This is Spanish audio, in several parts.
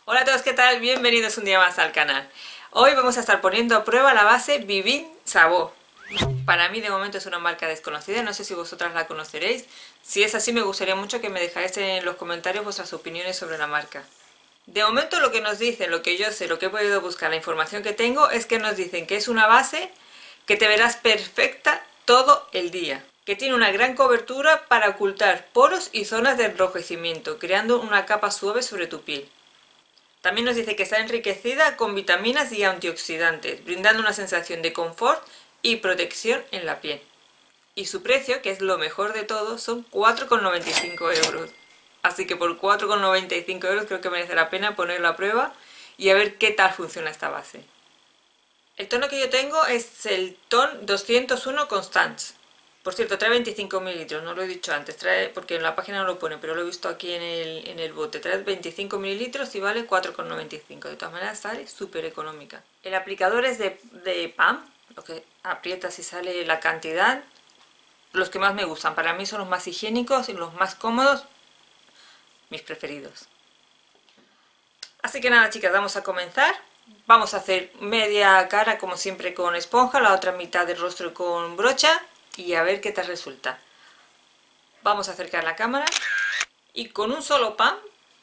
Hola a todos, ¿qué tal? Bienvenidos un día más al canal. Hoy vamos a estar poniendo a prueba la base Vivin Sabó. Para mí de momento es una marca desconocida, no sé si vosotras la conoceréis. Si es así, me gustaría mucho que me dejáis en los comentarios vuestras opiniones sobre la marca. De momento lo que nos dicen, lo que yo sé, lo que he podido buscar, la información que tengo, es que nos dicen que es una base que te verás perfecta todo el día, que tiene una gran cobertura para ocultar poros y zonas de enrojecimiento, creando una capa suave sobre tu piel. También nos dice que está enriquecida con vitaminas y antioxidantes, brindando una sensación de confort y protección en la piel. Y su precio, que es lo mejor de todo, son 4,95 euros. Así que por 4,95 euros creo que merece la pena ponerlo a prueba y a ver qué tal funciona esta base. El tono que yo tengo es el ton 201 Constance. Por cierto, trae 25 mililitros, no lo he dicho antes, trae, porque en la página no lo pone, pero lo he visto aquí en el bote. Trae 25 mililitros y vale 4,95. De todas maneras sale súper económica. El aplicador es de PAM, lo que aprietas y sale la cantidad. Los que más me gustan, para mí son los más higiénicos y los más cómodos, mis preferidos. Así que nada, chicas, vamos a comenzar. Vamos a hacer media cara como siempre con esponja, la otra mitad del rostro con brocha y a ver qué tal resulta. Vamos a acercar la cámara y con un solo pan,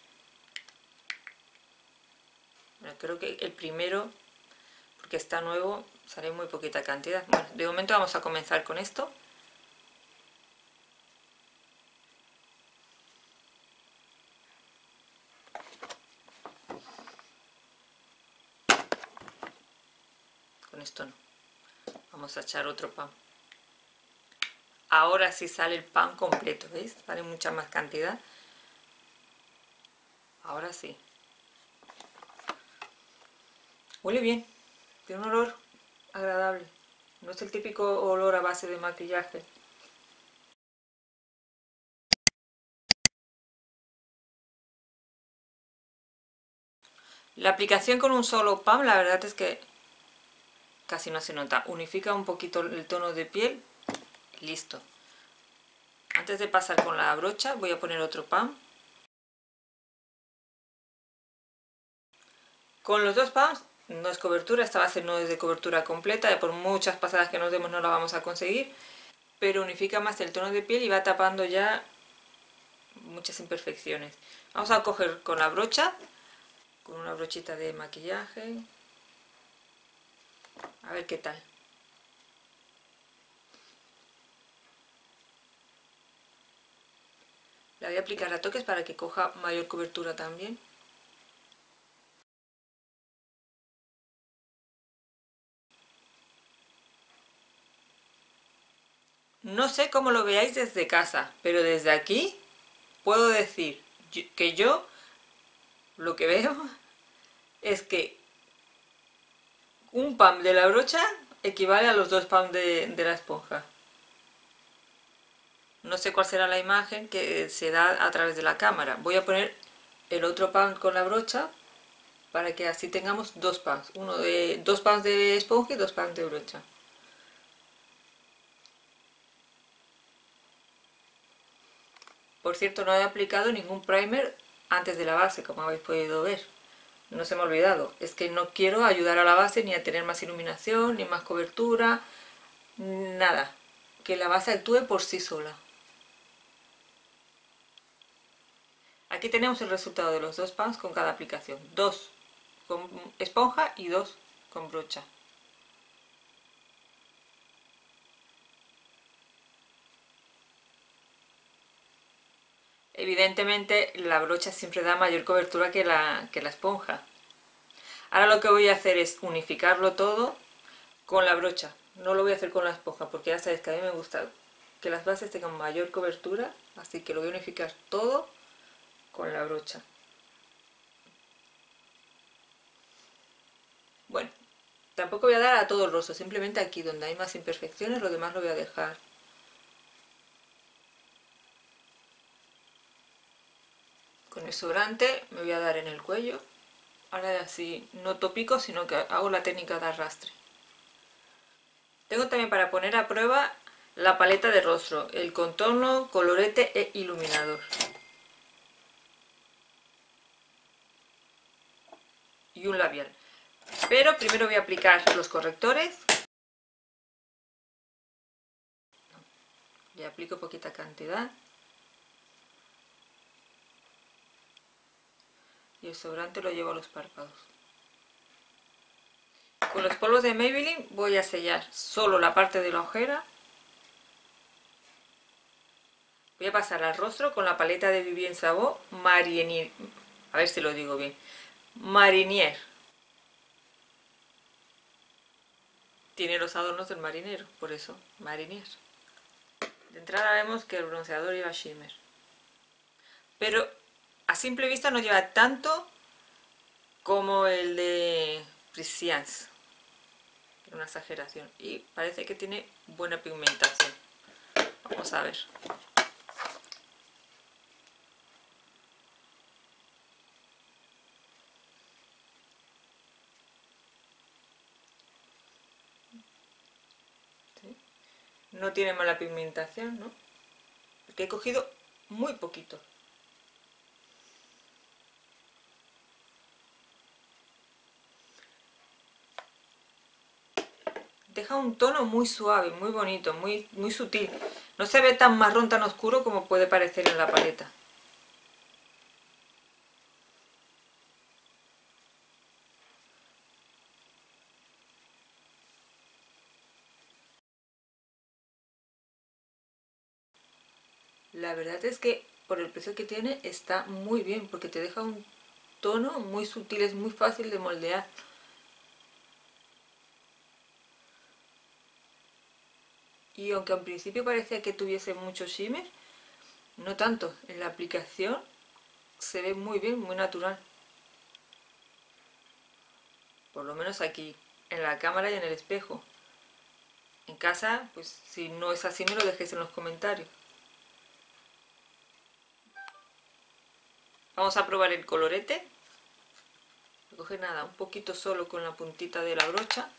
bueno, creo que el primero, porque está nuevo, sale muy poquita cantidad. Bueno, de momento vamos a comenzar con esto. Con esto no. Vamos a echar otro pan. Ahora sí sale el pan completo, ¿veis? Sale mucha más cantidad. Ahora sí. Huele bien. Tiene un olor agradable. No es el típico olor a base de maquillaje. La aplicación con un solo pan, la verdad es que casi no se nota. Unifica un poquito el tono de piel. Listo. Antes de pasar con la brocha voy a poner otro pan. Con los dos pans no es cobertura, esta base no es de cobertura completa, por muchas pasadas que nos demos no la vamos a conseguir, pero unifica más el tono de piel y va tapando ya muchas imperfecciones. Vamos a coger con la brocha, con una brochita de maquillaje, a ver qué tal. La voy a aplicar a toques para que coja mayor cobertura también. No sé cómo lo veáis desde casa, pero desde aquí puedo decir que yo lo que veo es que un pump de la brocha equivale a los dos pumps de la esponja. No sé cuál será la imagen que se da a través de la cámara. Voy a poner el otro pump con la brocha para que así tengamos dos pumps. Dos pumps de esponja y dos pumps de brocha. Por cierto, no he aplicado ningún primer antes de la base, como habéis podido ver. No se me ha olvidado. Es que no quiero ayudar a la base ni a tener más iluminación, ni más cobertura, nada. Que la base actúe por sí sola. Aquí tenemos el resultado de los dos pans con cada aplicación. Dos con esponja y dos con brocha. Evidentemente la brocha siempre da mayor cobertura que la esponja. Ahora lo que voy a hacer es unificarlo todo con la brocha. No lo voy a hacer con la esponja porque ya sabéis que a mí me gusta que las bases tengan mayor cobertura, así que lo voy a unificar todo con la brocha. Bueno, tampoco voy a dar a todo el rostro, simplemente aquí donde hay más imperfecciones, lo demás lo voy a dejar. Con el sobrante me voy a dar en el cuello. Ahora así no topico, sino que hago la técnica de arrastre. Tengo también para poner a prueba la paleta de rostro, el contorno, colorete e iluminador. y un labial. Pero primero voy a aplicar los correctores. Le aplico poquita cantidad. Y el sobrante lo llevo a los párpados. Con los polvos de Maybelline voy a sellar solo la parte de la ojera. Voy a pasar al rostro con la paleta de Vivienne Savó Marinier. A ver si lo digo bien. Marinier. Tiene los adornos del marinero, por eso, Marinier. De entrada vemos que el bronceador lleva shimmer. Pero a simple vista no lleva tanto como el de Prescience. Una exageración. Y parece que tiene buena pigmentación. Vamos a ver. ¿Sí? No tiene mala pigmentación, ¿no? Porque he cogido muy poquito. Deja un tono muy suave, muy bonito, muy sutil. No se ve tan marrón, tan oscuro como puede parecer en la paleta. La verdad es que por el precio que tiene está muy bien, porque te deja un tono muy sutil, es muy fácil de moldear. Y aunque al principio parecía que tuviese mucho shimmer, no tanto. En la aplicación se ve muy bien, muy natural. Por lo menos aquí, en la cámara y en el espejo. En casa, pues si no es así me lo dejéis en los comentarios. Vamos a probar el colorete. No coge nada, un poquito solo con la puntita de la brocha.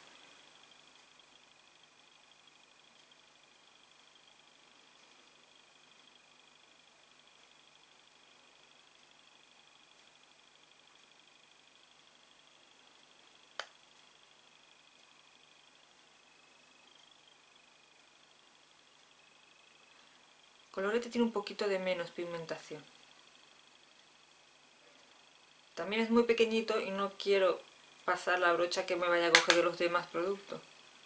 El colorete tiene un poquito de menos pigmentación. También es muy pequeñito y no quiero pasar la brocha que me vaya a coger de los demás productos.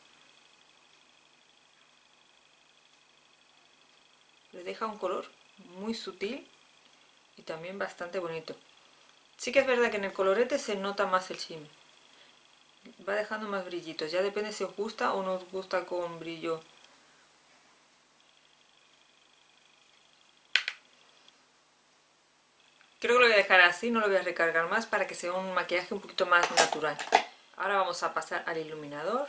Le deja un color muy sutil y también bastante bonito. Sí que es verdad que en el colorete se nota más el shimmer. Va dejando más brillitos. Ya depende si os gusta o no os gusta con brillo. Creo que lo voy a dejar así, no lo voy a recargar más para que sea un maquillaje un poquito más natural. Ahora vamos a pasar al iluminador.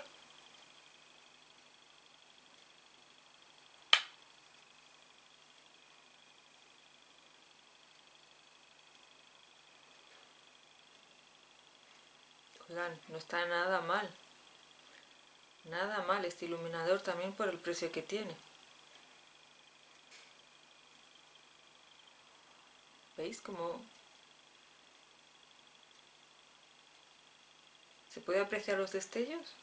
Oigan, no está nada mal. Nada mal este iluminador también por el precio que tiene. ¿Veis cómo se puede apreciar los destellos?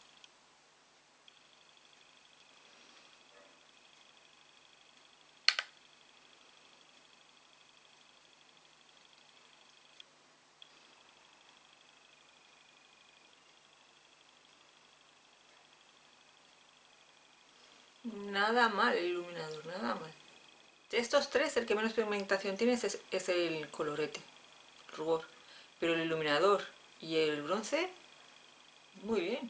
Nada mal el iluminador, nada mal. De estos tres, el que menos pigmentación tiene es el colorete, rubor. Pero el iluminador y el bronce, muy bien.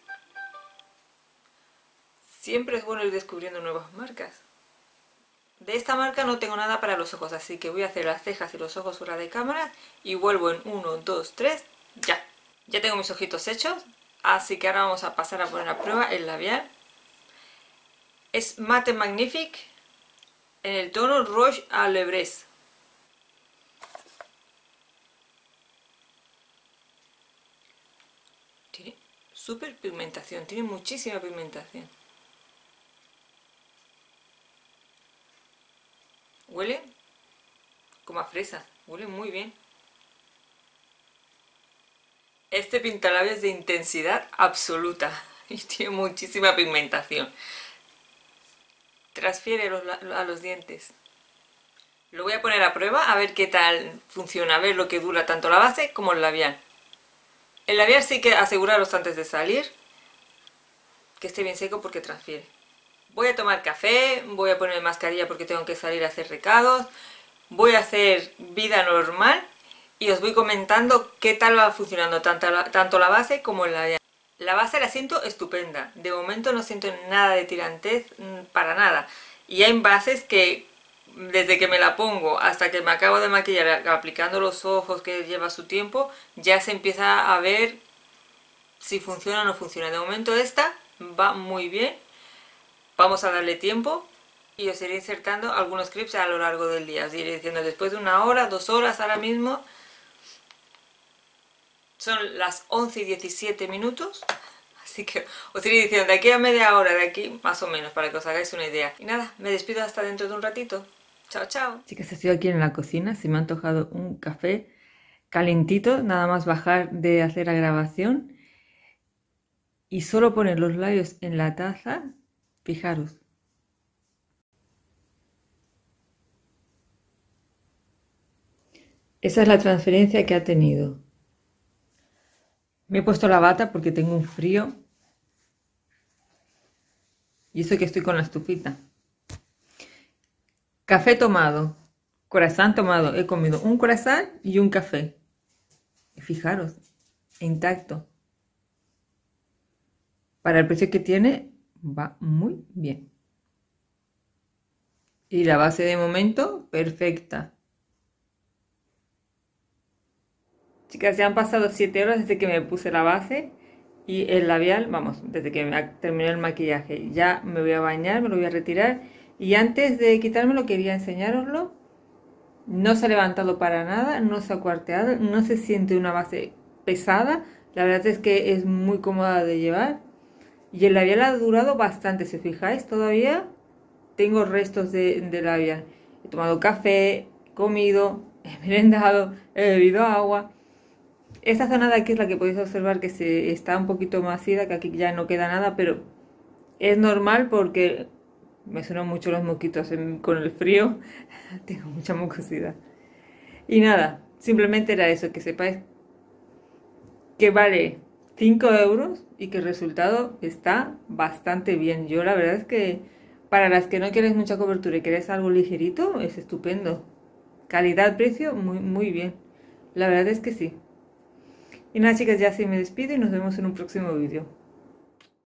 Siempre es bueno ir descubriendo nuevas marcas. De esta marca no tengo nada para los ojos, así que voy a hacer las cejas y los ojos fuera de cámara y vuelvo en 1, 2, 3, ya. Ya tengo mis ojitos hechos, así que ahora vamos a pasar a poner a prueba el labial. Es Matte Magnifique en el tono Rouge à Lèvres. Tiene súper pigmentación, tiene muchísima pigmentación. Huele como a fresa, huele muy bien. Este pintalabios de intensidad absoluta y tiene muchísima pigmentación. Transfiere a los dientes. Lo voy a poner a prueba a ver qué tal funciona, a ver lo que dura tanto la base como el labial. El labial sí que aseguraros antes de salir que esté bien seco porque transfiere. Voy a tomar café, voy a poner mascarilla porque tengo que salir a hacer recados, voy a hacer vida normal y os voy comentando qué tal va funcionando tanto la base como el labial. La base la siento estupenda, de momento no siento nada de tirantez, para nada. Y hay bases que desde que me la pongo hasta que me acabo de maquillar aplicando los ojos, que lleva su tiempo, ya se empieza a ver si funciona o no funciona. De momento esta va muy bien, vamos a darle tiempo y os iré insertando algunos clips a lo largo del día. Os iré diciendo después de 1 hora, 2 horas, ahora mismo son las 11 y 17 minutos. Así que os iré diciendo de aquí a media hora, de aquí más o menos, para que os hagáis una idea. Y nada, me despido hasta dentro de un ratito. Chao, chao. Chicas, estoy aquí en la cocina, se me ha antojado un café calentito, nada más bajar de hacer la grabación. Y solo poner los labios en la taza, fijaros. Esa es la transferencia que ha tenido. Me he puesto la bata porque tengo un frío. Y eso que estoy con la estufita. Café tomado. Croissant tomado. He comido un croissant y un café. Y fijaros, intacto. Para el precio que tiene, va muy bien. Y la base de momento, perfecta. Chicas, ya han pasado 7 horas desde que me puse la base y el labial, vamos, desde que terminé el maquillaje. Ya me voy a bañar, me lo voy a retirar. Y antes de quitármelo quería enseñároslo. No se ha levantado para nada, no se ha cuarteado, no se siente una base pesada. La verdad es que es muy cómoda de llevar. Y el labial ha durado bastante, si os fijáis, todavía tengo restos de labial. He tomado café, he comido, he merendado, he bebido agua. Esta zona de aquí es la que podéis observar que se está un poquito más ida, que aquí ya no queda nada, pero es normal porque me suenan mucho los moquitos con el frío. Tengo mucha mucosidad. Y nada, simplemente era eso, que sepáis que vale 5 euros y que el resultado está bastante bien. Yo la verdad es que para las que no queréis mucha cobertura y queréis algo ligerito, es estupendo. Calidad-precio, muy, muy bien. La verdad es que sí. Y nada, chicas, ya sí me despido y nos vemos en un próximo vídeo.